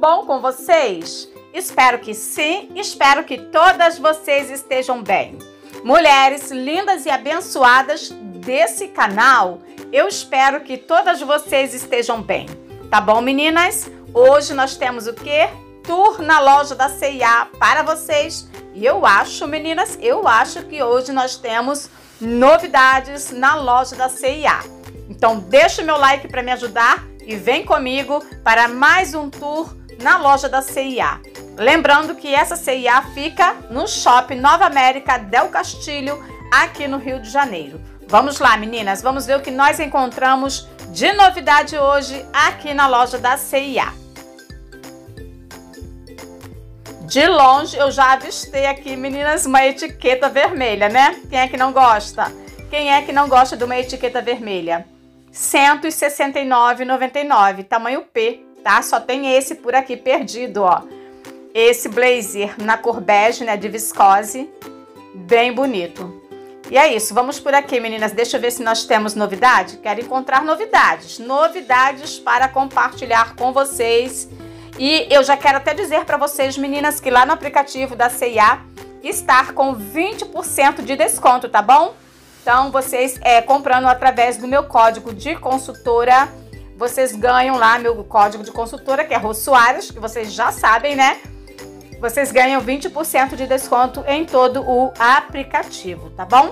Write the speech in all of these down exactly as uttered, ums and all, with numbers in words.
bom com vocês? Espero que sim, espero que todas vocês estejam bem. Mulheres lindas e abençoadas desse canal, eu espero que todas vocês estejam bem. Tá bom, meninas? Hoje nós temos o quê? Tour na loja da C e A para vocês. E eu acho, meninas, eu acho que hoje nós temos novidades na loja da C e A. Então deixa o meu like para me ajudar e vem comigo para mais um tour na loja da C e A. Lembrando que essa C e A fica no Shopping Nova América Del Castilho, aqui no Rio de Janeiro. Vamos lá, meninas, vamos ver o que nós encontramos de novidade hoje aqui na loja da C e A. De longe eu já avistei aqui, meninas, uma etiqueta vermelha, né? Quem é que não gosta? Quem é que não gosta de uma etiqueta vermelha? cento e sessenta e nove reais e noventa e nove centavos, tamanho P, tá? Só tem esse por aqui perdido, ó. Esse blazer na cor bege, né, de viscose, bem bonito. E é isso, vamos por aqui, meninas. Deixa eu ver se nós temos novidade. Quero encontrar novidades, novidades para compartilhar com vocês. E eu já quero até dizer para vocês, meninas, que lá no aplicativo da C e A está com vinte por cento de desconto, tá bom? Então, vocês é, comprando através do meu código de consultora, vocês ganham lá meu código de consultora, que é Rô Soares, que vocês já sabem, né? Vocês ganham vinte por cento de desconto em todo o aplicativo, tá bom?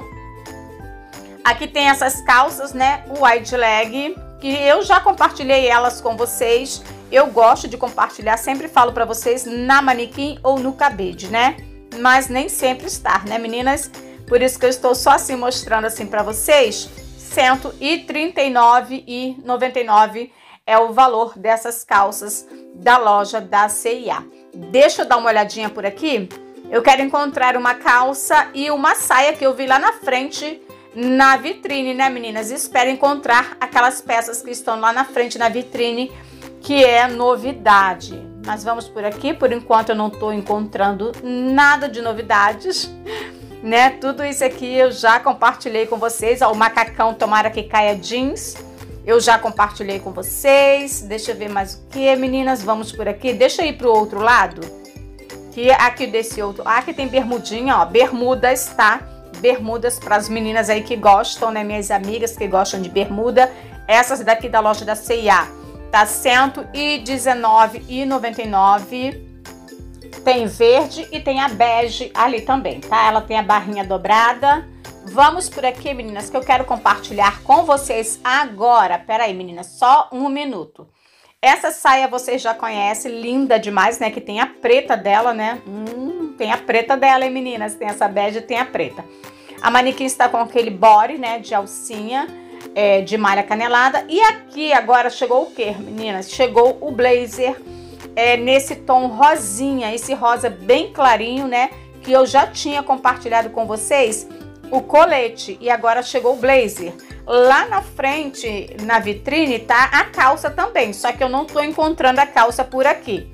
Aqui tem essas calças, né? Wide leg, que eu já compartilhei elas com vocês. Eu gosto de compartilhar, sempre falo pra vocês, na manequim ou no cabide, né? Mas nem sempre está, né, meninas? Por isso que eu estou só assim mostrando assim pra vocês. cento e trinta e nove reais e noventa e nove centavos é o valor dessas calças da loja da C e A. Deixa eu dar uma olhadinha por aqui. Eu quero encontrar uma calça e uma saia que eu vi lá na frente na vitrine, né, meninas? Espero encontrar aquelas peças que estão lá na frente na vitrine, que é novidade. Mas vamos por aqui. Por enquanto eu não estou encontrando nada de novidades, né? Tudo isso aqui eu já compartilhei com vocês. Ó, o macacão tomara que caia jeans, eu já compartilhei com vocês. Deixa eu ver mais o que, meninas. Vamos por aqui. Deixa eu ir pro outro lado. Que aqui desse outro. Ah, aqui tem bermudinha, ó. Bermudas, tá? Bermudas para as meninas aí que gostam, né? Minhas amigas que gostam de bermuda. Essas daqui da loja da C e A. Tá cento e dezenove reais e noventa e nove centavos. Tem verde e tem a bege ali também, tá? Ela tem a barrinha dobrada. Vamos por aqui, meninas, que eu quero compartilhar com vocês agora. Pera aí, meninas, só um minuto. Essa saia vocês já conhecem, linda demais, né? Que tem a preta dela, né? Hum, tem a preta dela, hein, meninas? Tem essa bege e tem a preta. A manequim está com aquele body, né? De alcinha, é, de malha canelada. E aqui agora chegou o quê, meninas? Chegou o blazer é, nesse tom rosinha, esse rosa bem clarinho, né? Que eu já tinha compartilhado com vocês o colete e agora chegou o blazer. Lá na frente, na vitrine, tá a calça também, só que eu não tô encontrando a calça por aqui.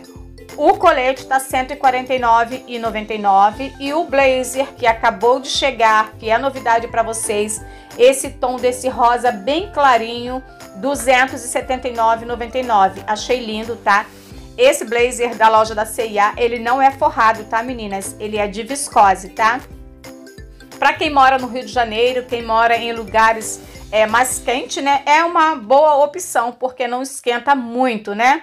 O colete tá cento e quarenta e nove reais e noventa e nove centavos e o blazer que acabou de chegar, que é novidade para vocês, esse tom desse rosa bem clarinho, duzentos e setenta e nove reais e noventa e nove centavos. Achei lindo, tá? Esse blazer da loja da C e A, ele não é forrado, tá, meninas? Ele é de viscose, tá? Para quem mora no Rio de Janeiro, quem mora em lugares é, mais quentes, né? É uma boa opção, porque não esquenta muito, né?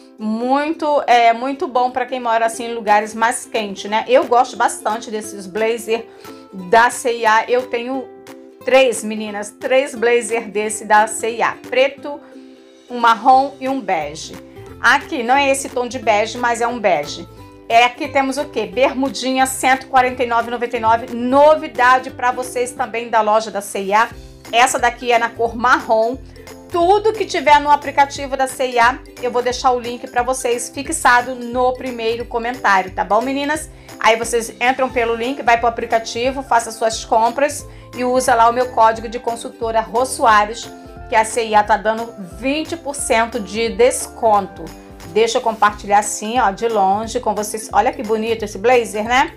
Muito, é muito bom para quem mora assim em lugares mais quentes, né? Eu gosto bastante desses blazer da C e A. Eu tenho três, meninas, três blazer desse da C e A. Preto, um marrom e um bege. Aqui não é esse tom de bege, mas é um bege. É, aqui temos o que? Bermudinha, cento e quarenta e nove reais e noventa e nove centavos. Novidade para vocês também da loja da C e A. Essa daqui é na cor marrom. Tudo que tiver no aplicativo da C e A, eu vou deixar o link para vocês fixado no primeiro comentário, tá bom, meninas? Aí vocês entram pelo link, vai para o aplicativo, faça suas compras e usa lá o meu código de consultora Rô Soares, que a C e A tá dando vinte por cento de desconto. Deixa eu compartilhar assim, ó, de longe com vocês. Olha que bonito esse blazer, né?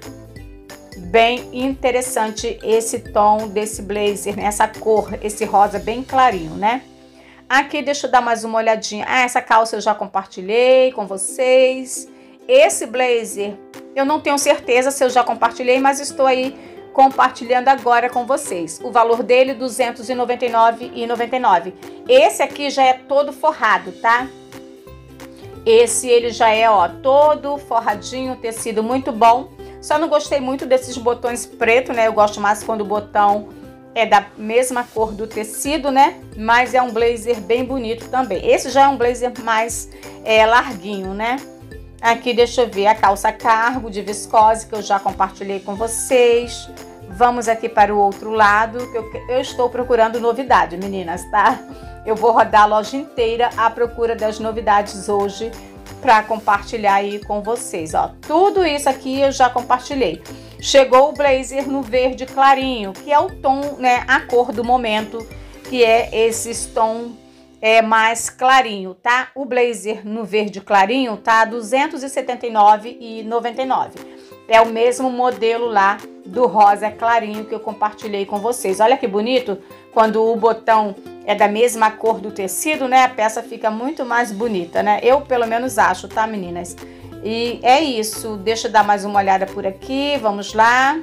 Bem interessante esse tom desse blazer, né? Essa cor, esse rosa bem clarinho, né? Aqui, deixa eu dar mais uma olhadinha. Ah, essa calça eu já compartilhei com vocês. Esse blazer, eu não tenho certeza se eu já compartilhei, mas estou aí compartilhando agora com vocês. O valor dele, duzentos e noventa e nove reais e noventa e nove centavos. Esse aqui já é todo forrado, tá? Esse, ele já é, ó, todo forradinho, tecido muito bom. Só não gostei muito desses botões preto, né? Eu gosto mais quando o botão é da mesma cor do tecido, né? Mas é um blazer bem bonito também. Esse já é um blazer mais é, larguinho, né? Aqui, deixa eu ver, a calça cargo de viscose, que eu já compartilhei com vocês. Vamos aqui para o outro lado, que eu, eu estou procurando novidade, meninas, tá? Eu vou rodar a loja inteira à procura das novidades hoje para compartilhar aí com vocês, ó. Tudo isso aqui eu já compartilhei. Chegou o blazer no verde clarinho, que é o tom, né, a cor do momento, que é esse tom é, mais clarinho, tá? O blazer no verde clarinho tá duzentos e setenta e nove reais e noventa e nove centavos. É o mesmo modelo lá do rosa clarinho que eu compartilhei com vocês. Olha que bonito, quando o botão é da mesma cor do tecido, né? A peça fica muito mais bonita, né? Eu, pelo menos, acho, tá, meninas? E é isso. Deixa eu dar mais uma olhada por aqui. Vamos lá.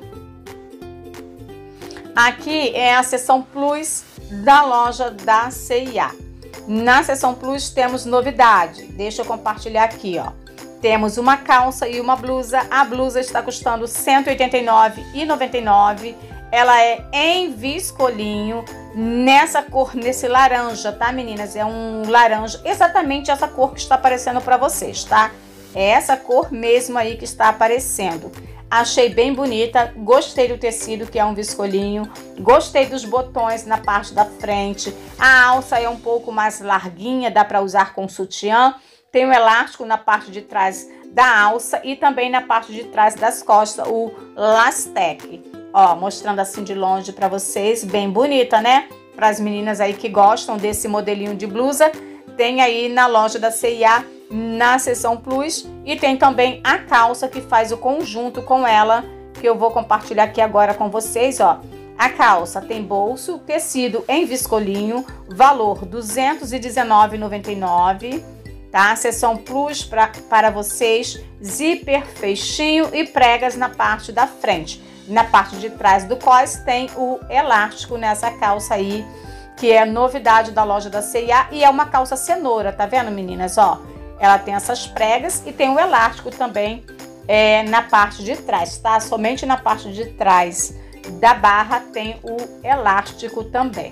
Aqui é a seção Plus da loja da C e A. Na seção Plus temos novidade. Deixa eu compartilhar aqui, ó. Temos uma calça e uma blusa. A blusa está custando cento e oitenta e nove reais e noventa e nove centavos. Ela é em viscolinho, nessa cor, nesse laranja, tá, meninas? É um laranja, exatamente essa cor que está aparecendo para vocês, tá? É essa cor mesmo aí que está aparecendo. Achei bem bonita, gostei do tecido, que é um viscolinho. Gostei dos botões na parte da frente. A alça é um pouco mais larguinha, dá para usar com sutiã. Tem um elástico na parte de trás da alça e também na parte de trás das costas, o Lastec. Ó, mostrando assim de longe para vocês, bem bonita, né? Para as meninas aí que gostam desse modelinho de blusa, tem aí na loja da C e A, na seção Plus, e tem também a calça que faz o conjunto com ela, que eu vou compartilhar aqui agora com vocês, ó. A calça tem bolso, tecido em viscolinho, valor duzentos e dezenove reais e noventa e nove centavos. Tá? Seção Plus pra, para vocês, zíper, fechinho e pregas na parte da frente. Na parte de trás do cós tem o elástico nessa calça aí, que é novidade da loja da C e A, e é uma calça cenoura, tá vendo, meninas? Ó, ela tem essas pregas e tem o elástico também é, na parte de trás, tá? Somente na parte de trás da barra tem o elástico também.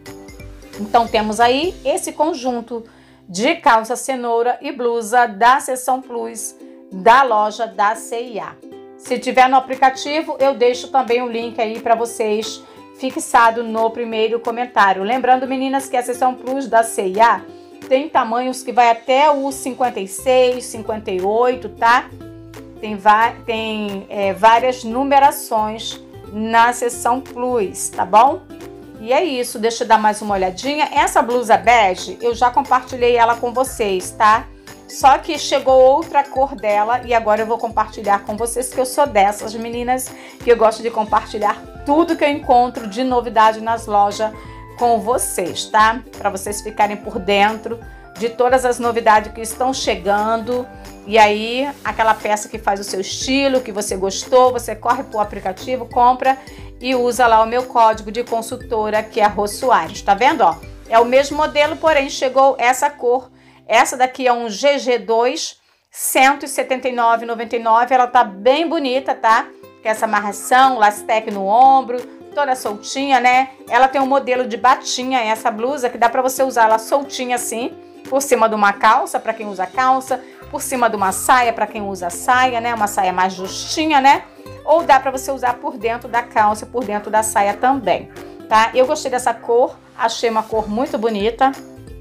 Então temos aí esse conjunto de calça cenoura e blusa da seção Plus da loja da C e A. Se tiver no aplicativo, eu deixo também o link aí para vocês, fixado no primeiro comentário. Lembrando, meninas, que a seção Plus da C e A tem tamanhos que vai até o cinquenta e seis, cinquenta e oito, tá? Tem, tem é, várias numerações na seção Plus, tá bom? E é isso, deixa eu dar mais uma olhadinha. Essa blusa bege, eu já compartilhei ela com vocês, tá? Só que chegou outra cor dela e agora eu vou compartilhar com vocês, que eu sou dessas meninas que eu gosto de compartilhar tudo que eu encontro de novidade nas lojas com vocês, tá? Para vocês ficarem por dentro de todas as novidades que estão chegando. E aí, aquela peça que faz o seu estilo, que você gostou, você corre pro aplicativo, compra e usa lá o meu código de consultora, que é Rô Soares, tá vendo, ó? É o mesmo modelo, porém chegou essa cor. Essa daqui é um G G dois, cento e setenta e nove reais e noventa e nove centavos. Ela tá bem bonita, tá? Com essa amarração, lastec no ombro, toda soltinha, né? Ela tem um modelo de batinha, essa blusa, que dá pra você usar ela soltinha assim, por cima de uma calça, pra quem usa calça, por cima de uma saia, pra quem usa saia, né? Uma saia mais justinha, né? Ou dá pra você usar por dentro da calça, por dentro da saia também, tá? Eu gostei dessa cor, achei uma cor muito bonita.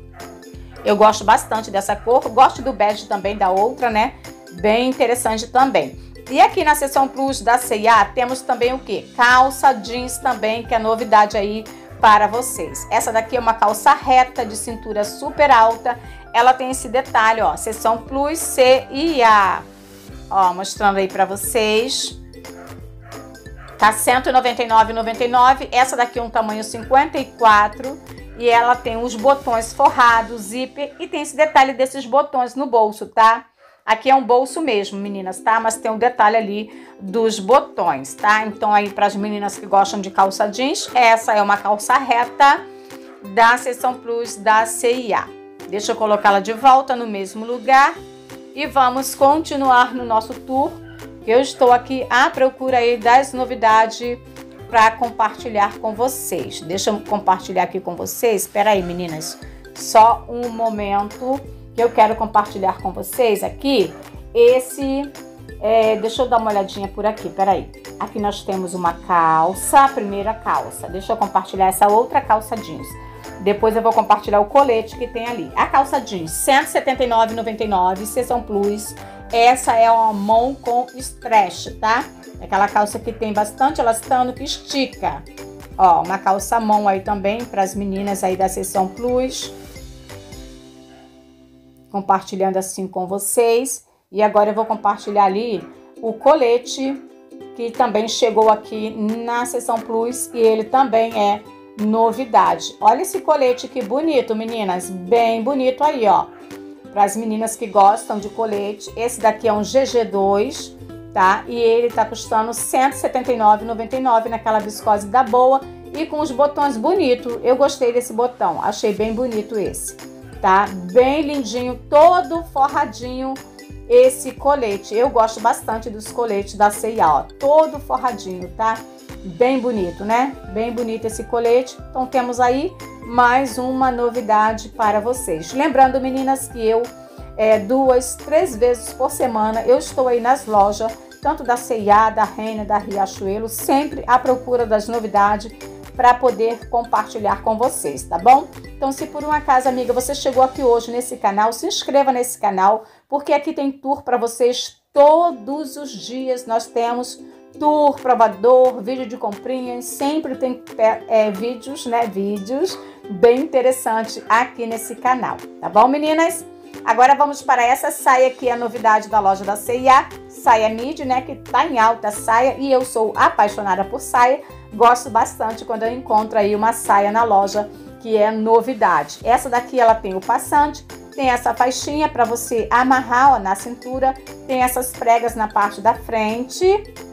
Eu gosto bastante dessa cor, gosto do bege também da outra, né? Bem interessante também. E aqui na seção Plus da C e A temos também o que? Calça jeans também, que é novidade aí para vocês. Essa daqui é uma calça reta de cintura super alta. Ela tem esse detalhe, ó, seção Plus C e A. Ó, mostrando aí para vocês. Tá cento e noventa e nove reais e noventa e nove centavos. Essa daqui é um tamanho cinquenta e quatro. E ela tem os botões forrados, zíper, e tem esse detalhe desses botões no bolso, tá? Aqui é um bolso mesmo, meninas, tá? Mas tem um detalhe ali dos botões, tá? Então aí para as meninas que gostam de calça jeans, essa é uma calça reta da Seção Plus da C I A. Deixa eu colocá-la de volta no mesmo lugar e vamos continuar no nosso tour. Eu estou aqui à procura aí das novidades para compartilhar com vocês. Deixa eu compartilhar aqui com vocês. Espera aí, meninas, só um momento que eu quero compartilhar com vocês aqui esse, é, deixa eu dar uma olhadinha por aqui, peraí. Aqui nós temos uma calça, a primeira calça. Deixa eu compartilhar essa outra calça jeans. Depois eu vou compartilhar o colete que tem ali. A calça jeans, cento e setenta e nove reais e noventa e nove centavos, Seção Plus. Essa é uma mão com stretch, tá? É aquela calça que tem bastante elastano, que estica. Ó, uma calça mão aí também para as meninas aí da Seção Plus. Compartilhando assim com vocês. E agora eu vou compartilhar ali o colete que também chegou aqui na Seção Plus e ele também é novidade. Olha esse colete que bonito, meninas, bem bonito aí, ó. Para as meninas que gostam de colete, esse daqui é um G G dois, tá? E ele tá custando cento e setenta e nove reais e noventa e nove centavos naquela viscose da boa e com os botões bonitos. Eu gostei desse botão, achei bem bonito esse. Tá? Bem lindinho, todo forradinho esse colete. Eu gosto bastante dos coletes da C I A, ó, todo forradinho, tá? Bem bonito, né? Bem bonito esse colete. Então temos aí mais uma novidade para vocês. Lembrando, meninas, que eu é, duas, três vezes por semana eu estou aí nas lojas, tanto da C I A, da Renner, da Riachuelo, sempre à procura das novidades para poder compartilhar com vocês, tá bom? Então, se por um acaso, amiga, você chegou aqui hoje nesse canal, se inscreva nesse canal, porque aqui tem tour para vocês todos os dias. Nós temos tour, provador, vídeo de comprinhas, sempre tem é, vídeos, né? Vídeos bem interessantes aqui nesse canal, tá bom, meninas? Agora vamos para essa saia que é a novidade da loja da C I A, saia midi, né? Que tá em alta saia e eu sou apaixonada por saia. Gosto bastante quando eu encontro aí uma saia na loja que é novidade. Essa daqui ela tem o passante, tem essa faixinha para você amarrar, ó, na cintura, tem essas pregas na parte da frente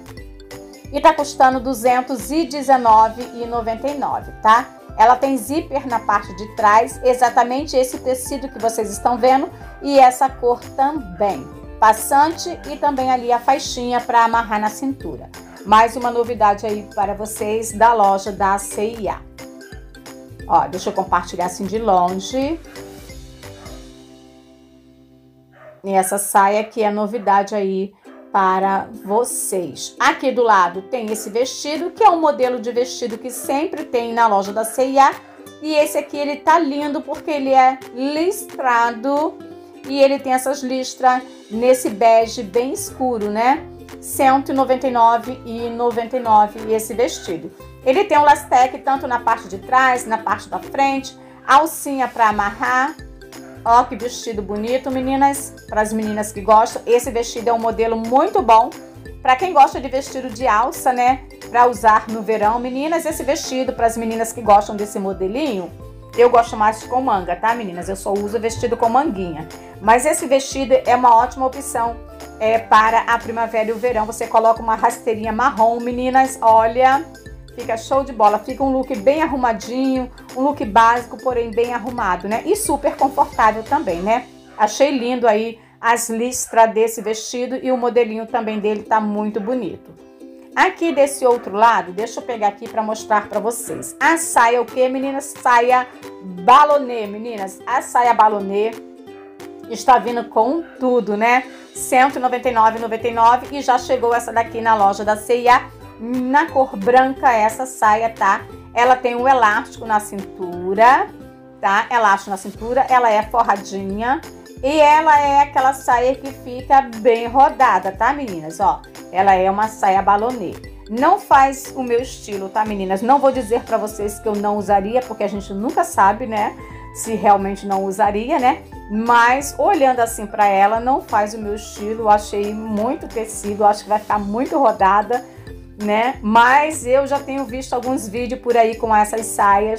e tá custando duzentos e dezenove reais e noventa e nove centavos, tá? Ela tem zíper na parte de trás, exatamente esse tecido que vocês estão vendo e essa cor também. Passante e também ali a faixinha para amarrar na cintura. Mais uma novidade aí para vocês da loja da C I A. Ó, deixa eu compartilhar assim de longe. E essa saia que é novidade aí para vocês. Aqui do lado tem esse vestido, que é um modelo de vestido que sempre tem na loja da C I A. E esse aqui ele tá lindo porque ele é listrado e ele tem essas listras nesse bege bem escuro, né? cento e noventa e nove reais e noventa e nove centavos esse vestido. Ele tem um lastec tanto na parte de trás, na parte da frente, alcinha para amarrar. Ó, que vestido bonito, meninas, para as meninas que gostam. Esse vestido é um modelo muito bom para quem gosta de vestido de alça, né? Para usar no verão, meninas, esse vestido para as meninas que gostam desse modelinho. Eu gosto mais com manga, tá, meninas? Eu só uso vestido com manguinha. Mas esse vestido é uma ótima opção é, para a primavera e o verão. Você coloca uma rasteirinha marrom, meninas, olha, fica show de bola. Fica um look bem arrumadinho, um look básico, porém bem arrumado, né? E super confortável também, né? Achei lindo aí as listras desse vestido e o modelinho também dele tá muito bonito. Aqui desse outro lado, deixa eu pegar aqui para mostrar para vocês. A saia o que, meninas? Saia balonê, meninas. A saia balonê está vindo com tudo, né? cento e noventa e nove reais e noventa e nove centavos e já chegou essa daqui na loja da C I A na cor branca, essa saia, tá? Ela tem um elástico na cintura, tá? Elástico na cintura, ela é forradinha e ela é aquela saia que fica bem rodada, tá, meninas? Ó, ela é uma saia balonê. Não faz o meu estilo, tá, meninas? Não vou dizer pra vocês que eu não usaria, porque a gente nunca sabe, né? Se realmente não usaria, né? Mas olhando assim pra ela, não faz o meu estilo. Eu achei muito tecido, acho que vai ficar muito rodada, né? Mas eu já tenho visto alguns vídeos por aí com essas saias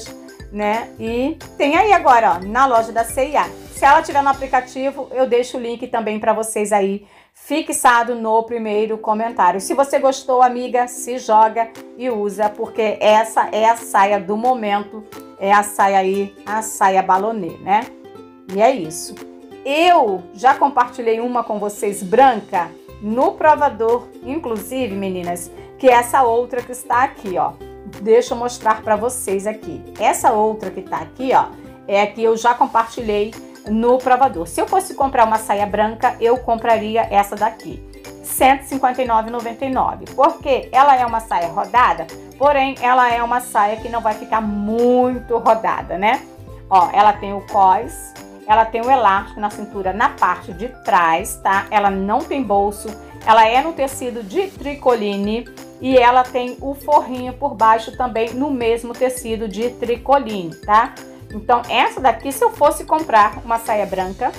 né? E tem aí agora, ó, na loja da C e A. Se ela tiver no aplicativo, eu deixo o link também para vocês aí, fixado no primeiro comentário. Se você gostou, amiga, se joga e usa, porque essa é a saia do momento, é a saia aí, a saia balonê, né? E é isso. Eu já compartilhei uma com vocês branca no provador, inclusive, meninas, que é essa outra que está aqui, ó. Deixa eu mostrar para vocês aqui. Essa outra que tá aqui, ó, é a que eu já compartilhei no provador. Se eu fosse comprar uma saia branca, eu compraria essa daqui, cento e cinquenta e nove reais e noventa e nove centavos, porque ela é uma saia rodada, porém ela é uma saia que não vai ficar muito rodada, né? Ó, ela tem o cós, ela tem o elástico na cintura na parte de trás, tá? Ela não tem bolso, ela é no tecido de tricoline e ela tem o forrinho por baixo também no mesmo tecido de tricoline, tá? Então, essa daqui, se eu fosse comprar uma saia branca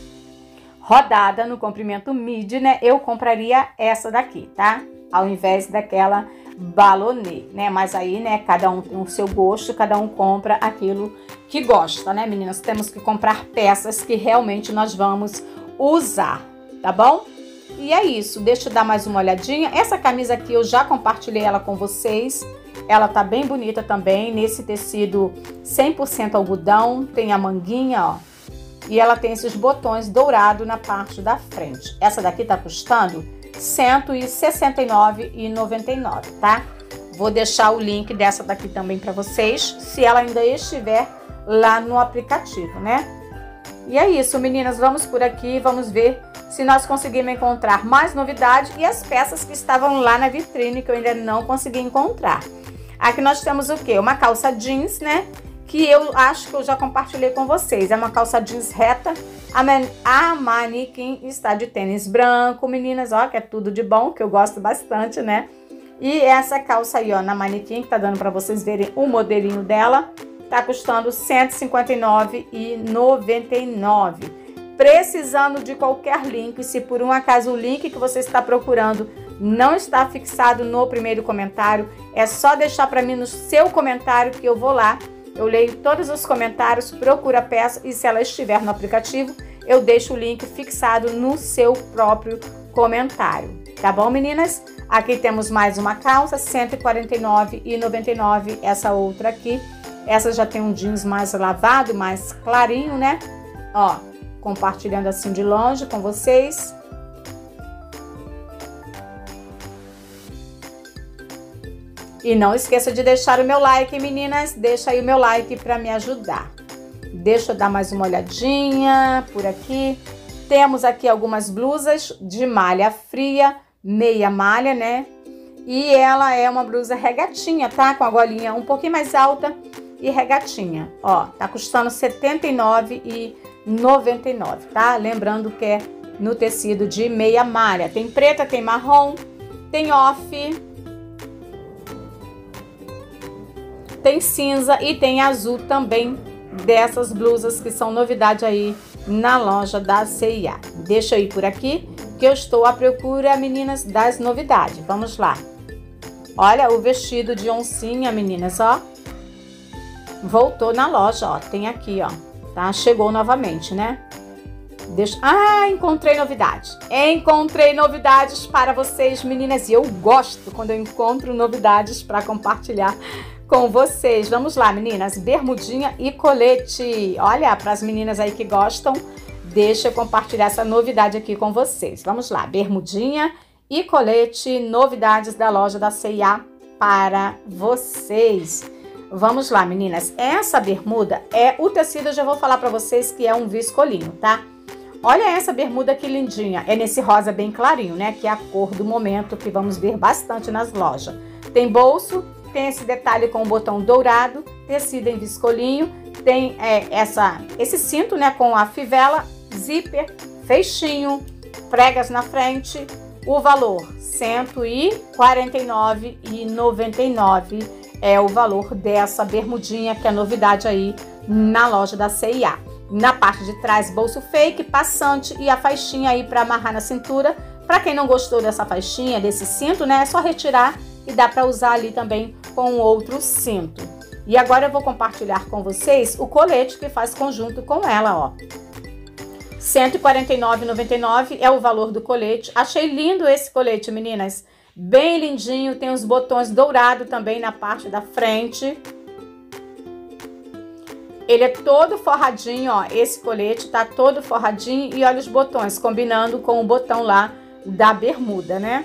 rodada no comprimento midi, né, eu compraria essa daqui, tá? Ao invés daquela balonê, né? Mas aí, né, cada um tem o seu gosto, cada um compra aquilo que gosta, né, meninas? Temos que comprar peças que realmente nós vamos usar, tá bom? E é isso, deixa eu dar mais uma olhadinha. Essa camisa aqui eu já compartilhei ela com vocês. Ela tá bem bonita também, nesse tecido cem por cento algodão, tem a manguinha, ó. E ela tem esses botões dourados na parte da frente. Essa daqui tá custando cento e sessenta e nove reais e noventa e nove centavos, tá? Vou deixar o link dessa daqui também para vocês, se ela ainda estiver lá no aplicativo, né? E é isso, meninas, vamos por aqui, vamos ver se nós conseguimos encontrar mais novidade e as peças que estavam lá na vitrine que eu ainda não consegui encontrar. Aqui nós temos o quê? Uma calça jeans, né? Que eu acho que eu já compartilhei com vocês. É uma calça jeans reta. A, man a manequim está de tênis branco, meninas, ó, que é tudo de bom, que eu gosto bastante, né? E essa calça aí, ó, na manequim, que tá dando para vocês verem o modelinho dela, tá custando cento e cinquenta e nove reais e noventa e nove centavos. Precisando de qualquer link, se por um acaso o link que você está procurando não está fixado no primeiro comentário, é só deixar para mim no seu comentário que eu vou lá, eu leio todos os comentários, procuro a peça e se ela estiver no aplicativo, eu deixo o link fixado no seu próprio comentário. Tá bom, meninas? Aqui temos mais uma calça, cento e quarenta e nove reais e noventa e nove centavos, essa outra aqui. Essa já tem um jeans mais lavado, mais clarinho, né? Ó, compartilhando assim de longe com vocês. E não esqueça de deixar o meu like, meninas. Deixa aí o meu like para me ajudar. Deixa eu dar mais uma olhadinha por aqui. Temos aqui algumas blusas de malha fria, meia malha, né? E ela é uma blusa regatinha, tá? Com a golinha um pouquinho mais alta e regatinha. Ó, tá custando setenta e nove reais e noventa e nove centavos, tá? Lembrando que é no tecido de meia malha. Tem preta, tem marrom, tem off, tem cinza e tem azul também, dessas blusas que são novidade aí na loja da C e A. Deixa eu ir por aqui que eu estou à procura, meninas, das novidades. Vamos lá. Olha o vestido de oncinha, meninas, ó. Voltou na loja, ó. Tem aqui, ó. Tá? Chegou novamente, né? Deixa... Ah, encontrei novidade. Encontrei novidades para vocês, meninas. E eu gosto quando eu encontro novidades para compartilhar com vocês. Vamos lá, meninas. Bermudinha e colete. Olha, para as meninas aí que gostam, deixa eu compartilhar essa novidade aqui com vocês. Vamos lá. Bermudinha e colete. Novidades da loja da C e A para vocês. Vamos lá, meninas. Essa bermuda é o tecido, eu já vou falar para vocês que é um viscolinho, tá? Olha essa bermuda que lindinha. É nesse rosa bem clarinho, né? Que é a cor do momento que vamos ver bastante nas lojas. Tem bolso, tem esse detalhe com o botão dourado, tecido em viscolinho, tem é, essa, esse cinto, né? Com a fivela, zíper, feixinho, pregas na frente. O valor cento e quarenta e nove reais e noventa e nove centavos. É o valor dessa bermudinha, que é novidade aí na loja da C e A. Na parte de trás, bolso fake, passante e a faixinha aí para amarrar na cintura. Para quem não gostou dessa faixinha, desse cinto, né, é só retirar e dá para usar ali também com outro cinto. E agora eu vou compartilhar com vocês o colete que faz conjunto com ela, ó. cento e quarenta e nove reais e noventa e nove centavos é o valor do colete. Achei lindo esse colete, meninas. Bem lindinho, tem os botões dourados também na parte da frente. Ele é todo forradinho, ó. Esse colete tá todo forradinho e olha os botões, combinando com o botão lá da bermuda, né?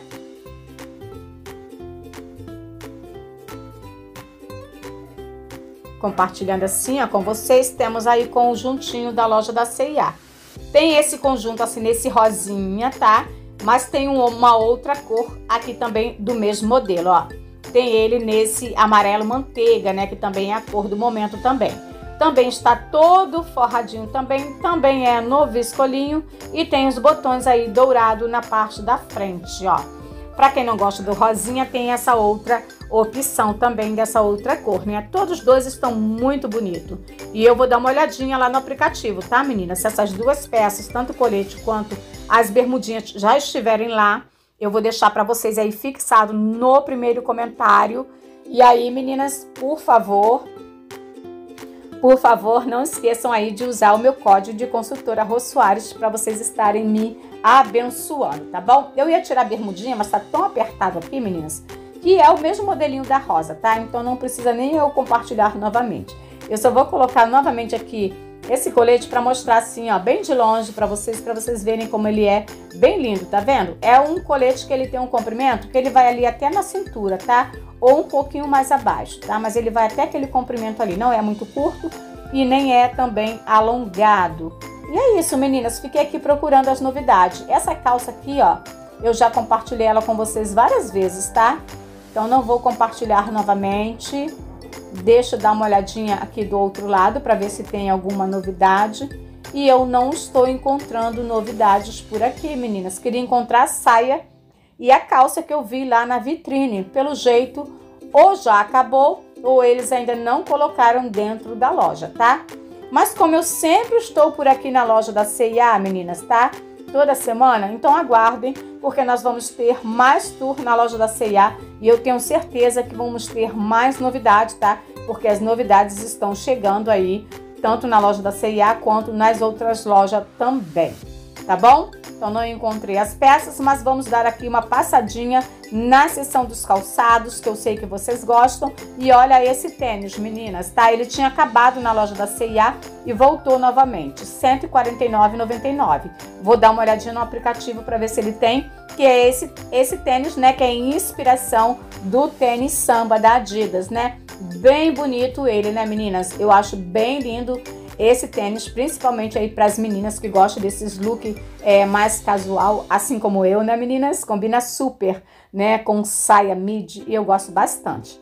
Compartilhando assim, ó, com vocês, temos aí conjuntinho da loja da C e A. Tem esse conjunto assim, nesse rosinha, tá? Mas tem uma outra cor aqui também do mesmo modelo, ó. Tem ele nesse amarelo manteiga, né? Que também é a cor do momento também. Também está todo forradinho também, também é no viscolinho e tem os botões aí dourado na parte da frente, ó. Pra quem não gosta do rosinha, tem essa outra opção também dessa outra cor, né? Todos os dois estão muito bonitos. E eu vou dar uma olhadinha lá no aplicativo, tá, meninas? Se essas duas peças, tanto o colete quanto as bermudinhas, já estiverem lá, eu vou deixar pra vocês aí fixado no primeiro comentário. E aí, meninas, por favor, por favor, não esqueçam aí de usar o meu código de consultora Rô Soares para vocês estarem me abençoando, tá bom? Eu ia tirar a bermudinha, mas tá tão apertado aqui, meninas, que é o mesmo modelinho da rosa, tá? Então não precisa nem eu compartilhar novamente. Eu só vou colocar novamente aqui esse colete para mostrar assim, ó, bem de longe para vocês, para vocês verem como ele é bem lindo, tá vendo? É um colete que ele tem um comprimento que ele vai ali até na cintura, tá? Ou um pouquinho mais abaixo, tá? Mas ele vai até aquele comprimento ali, não é muito curto e nem é também alongado. E é isso, meninas, fiquei aqui procurando as novidades. Essa calça aqui, ó, eu já compartilhei ela com vocês várias vezes, tá? Então não vou compartilhar novamente. Deixa eu dar uma olhadinha aqui do outro lado para ver se tem alguma novidade. E eu não estou encontrando novidades por aqui, meninas. Queria encontrar a saia e a calça que eu vi lá na vitrine. Pelo jeito, ou já acabou, ou eles ainda não colocaram dentro da loja, tá? Mas como eu sempre estou por aqui na loja da C e A, meninas, tá? Toda semana, então aguardem, porque nós vamos ter mais tour na loja da C e A e eu tenho certeza que vamos ter mais novidades, tá? Porque as novidades estão chegando aí, tanto na loja da C e A quanto nas outras lojas também, tá bom? Então não encontrei as peças, mas vamos dar aqui uma passadinha na seção dos calçados, que eu sei que vocês gostam. E olha esse tênis, meninas, tá? Ele tinha acabado na loja da C e A e voltou novamente, cento e quarenta e nove reais e noventa e nove centavos. Vou dar uma olhadinha no aplicativo para ver se ele tem, que é esse, esse tênis, né? Que é inspiração do tênis samba da Adidas, né? Bem bonito ele, né, meninas? Eu acho bem lindo esse tênis, principalmente aí para as meninas que gostam desses look é, mais casual, assim como eu, né, meninas? Combina super, né, com saia midi e eu gosto bastante.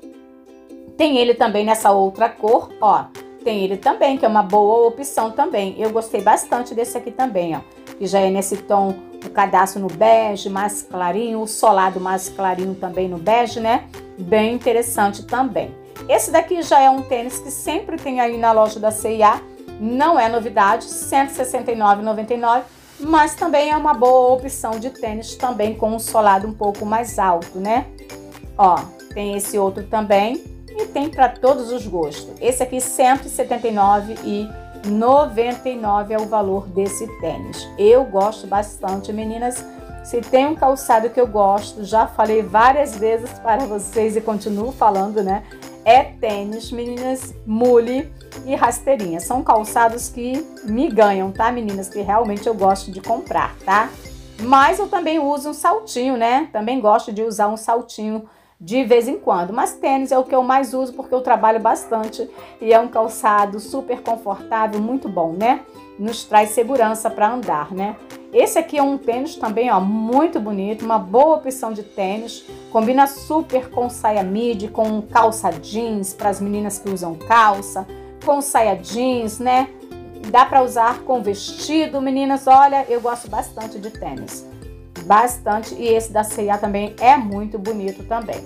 Tem ele também nessa outra cor, ó. Tem ele também, que é uma boa opção também. Eu gostei bastante desse aqui também, ó. Que já é nesse tom, o cadastro no bege, mais clarinho, o solado mais clarinho também no bege, né? Bem interessante também. Esse daqui já é um tênis que sempre tem aí na loja da C e A. Não é novidade, cento e sessenta e nove reais e noventa e nove centavos, mas também é uma boa opção de tênis também com um solado um pouco mais alto, né? Ó, tem esse outro também e tem para todos os gostos. Esse aqui cento e setenta e nove reais e noventa e nove centavos é o valor desse tênis. Eu gosto bastante, meninas. Se tem um calçado que eu gosto, já falei várias vezes para vocês e continuo falando, né? É tênis, meninas, mule e rasteirinha. São calçados que me ganham, tá, meninas? Que realmente eu gosto de comprar, tá? Mas eu também uso um saltinho, né? Também gosto de usar um saltinho de vez em quando. Mas tênis é o que eu mais uso porque eu trabalho bastante e é um calçado super confortável, muito bom, né? Nos traz segurança para andar, né? Esse aqui é um tênis também, ó, muito bonito, uma boa opção de tênis. Combina super com saia midi, com calça jeans, para as meninas que usam calça, com saia jeans, né? Dá para usar com vestido, meninas. Olha, eu gosto bastante de tênis. Bastante. E esse da C e A também é muito bonito também.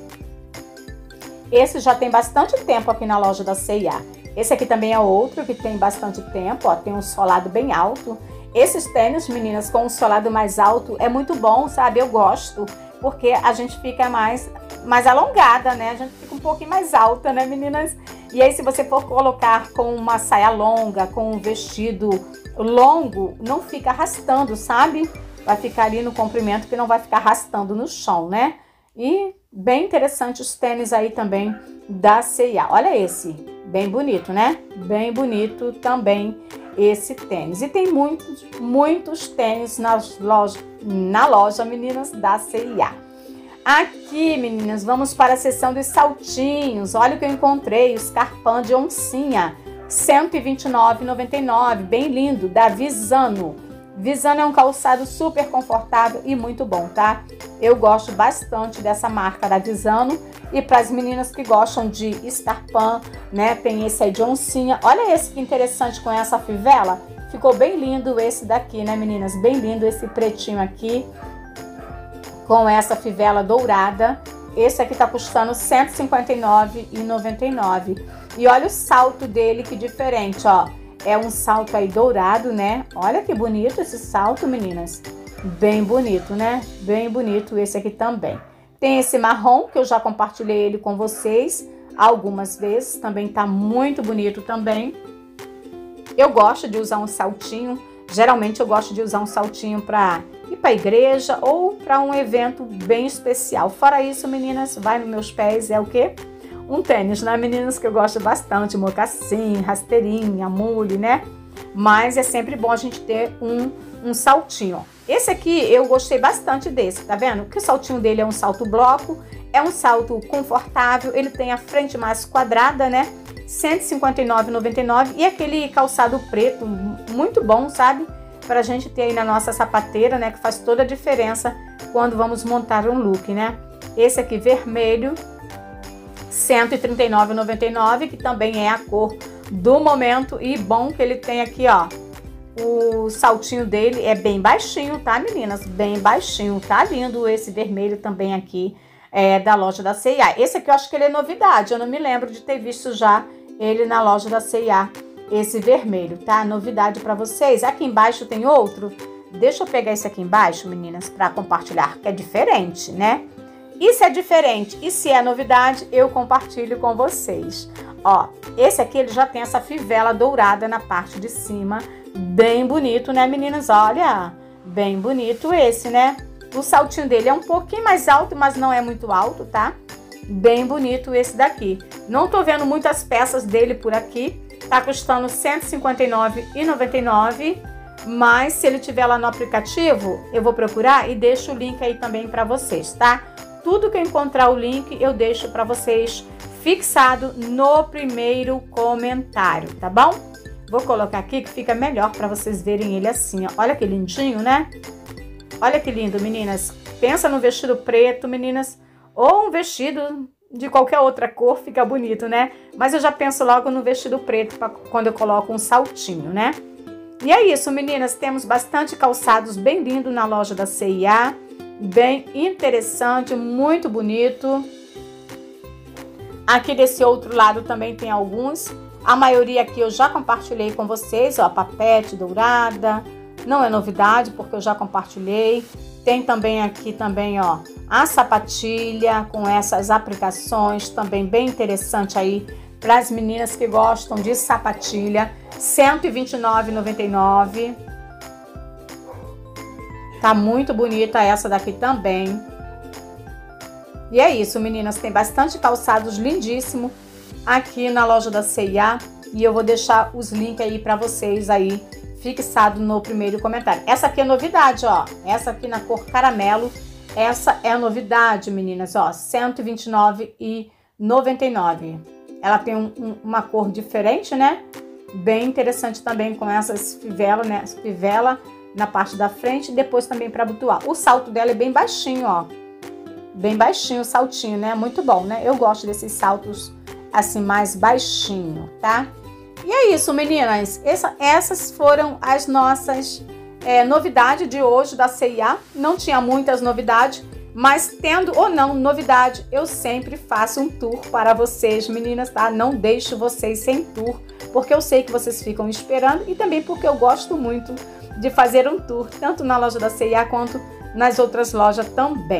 Esse já tem bastante tempo aqui na loja da C e A. Esse aqui também é outro que tem bastante tempo, ó, tem um solado bem alto. Esses tênis, meninas, com um solado mais alto é muito bom, sabe? Eu gosto, porque a gente fica mais mais alongada, né? A gente fica um pouquinho mais alta, né, meninas? E aí, se você for colocar com uma saia longa, com um vestido longo, não fica arrastando, sabe? Vai ficar ali no comprimento que não vai ficar arrastando no chão, né? E bem interessante os tênis aí também da C e A. Olha esse, bem bonito, né? Bem bonito também esse tênis. E tem muitos, muitos tênis nas loja, na loja, meninas, da C e A. Aqui, meninas, vamos para a seção dos saltinhos. Olha o que eu encontrei, o Scarpin de oncinha, cento e vinte e nove reais e noventa e nove centavos, bem lindo, da Visano. Visano é um calçado super confortável e muito bom, tá? Eu gosto bastante dessa marca da Visano. E para as meninas que gostam de Scarpin, né, tem esse aí de oncinha. Olha esse que interessante com essa fivela. Ficou bem lindo esse daqui, né, meninas? Bem lindo esse pretinho aqui, com essa fivela dourada. Esse aqui tá custando cento e cinquenta e nove reais e noventa e nove centavos. E olha o salto dele, que diferente, ó. É um salto aí dourado, né? Olha que bonito esse salto, meninas. Bem bonito, né? Bem bonito esse aqui também. Tem esse marrom, que eu já compartilhei ele com vocês algumas vezes. Também tá muito bonito também. Eu gosto de usar um saltinho. Geralmente eu gosto de usar um saltinho para ir para a igreja ou para um evento bem especial. Fora isso, meninas, vai nos meus pés, é o quê? Um tênis, né, meninas? Que eu gosto bastante, mocassim, rasteirinha, mule, né? Mas é sempre bom a gente ter um, um saltinho. Esse aqui eu gostei bastante desse, tá vendo? Que o saltinho dele é um salto bloco, é um salto confortável, ele tem a frente mais quadrada, né? cento e cinquenta e nove reais e noventa e nove centavos. E aquele calçado preto, muito bom, sabe? Pra gente ter aí na nossa sapateira, né? Que faz toda a diferença quando vamos montar um look, né? Esse aqui vermelho, cento e trinta e nove reais e noventa e nove centavos, que também é a cor do momento. E bom que ele tem aqui, ó, o saltinho dele é bem baixinho, tá, meninas? Bem baixinho, tá lindo esse vermelho também aqui, é, da loja da C e A. Esse aqui eu acho que ele é novidade, eu não me lembro de ter visto já ele na loja da C e A, esse vermelho, tá? Novidade pra vocês. Aqui embaixo tem outro. Deixa eu pegar esse aqui embaixo, meninas, pra compartilhar, que é diferente, né? E se é diferente e se é novidade, eu compartilho com vocês. Ó, esse aqui ele já tem essa fivela dourada na parte de cima, bem bonito, né, meninas? Olha, bem bonito esse, né? O saltinho dele é um pouquinho mais alto, mas não é muito alto, tá? Bem bonito esse daqui. Não tô vendo muitas peças dele por aqui. Tá custando cento e cinquenta e nove reais e noventa e nove centavos. Mas se ele tiver lá no aplicativo, eu vou procurar e deixo o link aí também para vocês, tá? Tudo que eu encontrar o link, eu deixo para vocês fixado no primeiro comentário, tá bom? Vou colocar aqui que fica melhor para vocês verem ele assim, ó. Olha que lindinho, né? Olha que lindo, meninas. Pensa no vestido preto, meninas, ou um vestido de qualquer outra cor, fica bonito, né? Mas eu já penso logo no vestido preto pra quando eu coloco um saltinho, né? E é isso, meninas. Temos bastante calçados bem lindo na loja da C e A. Bem interessante, muito bonito. Aqui desse outro lado também tem alguns. A maioria aqui eu já compartilhei com vocês, ó, papete dourada. Não é novidade, porque eu já compartilhei. Tem também aqui também, ó, a sapatilha com essas aplicações, também bem interessante aí para as meninas que gostam de sapatilha. cento e vinte e nove reais e noventa e nove centavos. Tá muito bonita essa daqui também. E é isso, meninas. Tem bastante calçados lindíssimos aqui na loja da C e A. E eu vou deixar os links aí para vocês aí, fixado no primeiro comentário. Essa aqui é novidade, ó. Essa aqui na cor caramelo. Essa é a novidade, meninas, ó. cento e vinte e nove reais e noventa e nove centavos. Ela tem um, um, uma cor diferente, né? Bem interessante também com essas fivelas, né? Fivela na parte da frente e depois também para abotoar. O salto dela é bem baixinho, ó. Bem baixinho o saltinho, né? Muito bom, né? Eu gosto desses saltos assim mais baixinho, tá? E é isso, meninas. Essa, essas foram as nossas é, novidades de hoje da C e A. Não tinha muitas novidades, mas tendo ou não novidade, eu sempre faço um tour para vocês, meninas, tá? Não deixo vocês sem tour, porque eu sei que vocês ficam esperando e também porque eu gosto muito de fazer um tour, tanto na loja da C e A quanto nas outras lojas também.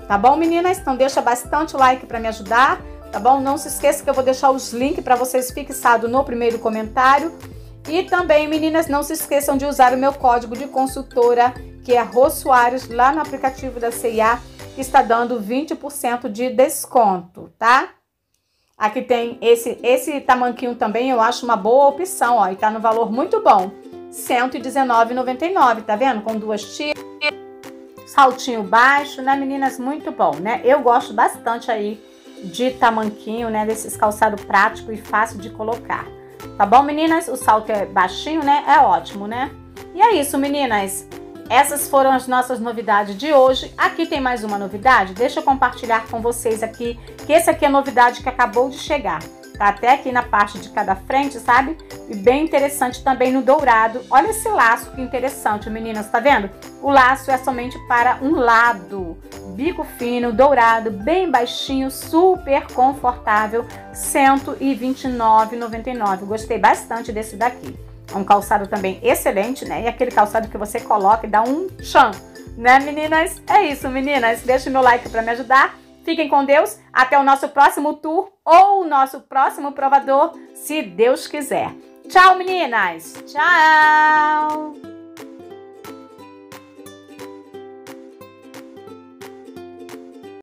Tá bom, meninas? Então deixa bastante like para me ajudar, tá bom? Não se esqueça que eu vou deixar os links para vocês fixados no primeiro comentário. E também, meninas, não se esqueçam de usar o meu código de consultora, que é Rô Soares, lá no aplicativo da C e A, que está dando vinte por cento de desconto, tá? Aqui tem esse, esse tamanquinho também, eu acho uma boa opção, ó, e tá no valor muito bom, cento e dezenove reais e noventa e nove centavos, tá vendo? Com duas tiras, saltinho baixo, né, meninas? Muito bom, né? Eu gosto bastante aí de tamanquinho, né, desses calçado prático e fácil de colocar. Tá bom, meninas? O salto é baixinho, né? É ótimo, né? E é isso, meninas. Essas foram as nossas novidades de hoje. Aqui tem mais uma novidade. Deixa eu compartilhar com vocês aqui, que esse aqui é a novidade que acabou de chegar. Tá até aqui na parte de cada frente, sabe? E bem interessante também no dourado. Olha esse laço, que interessante, meninas. Tá vendo? O laço é somente para um lado. Bico fino, dourado, bem baixinho, super confortável. cento e vinte e nove reais e noventa e nove centavos. Gostei bastante desse daqui. É um calçado também excelente, né? E aquele calçado que você coloca e dá um tchan, né, meninas? É isso, meninas. Deixa o meu like para me ajudar. Fiquem com Deus. Até o nosso próximo tour ou o nosso próximo provador, se Deus quiser. Tchau, meninas. Tchau.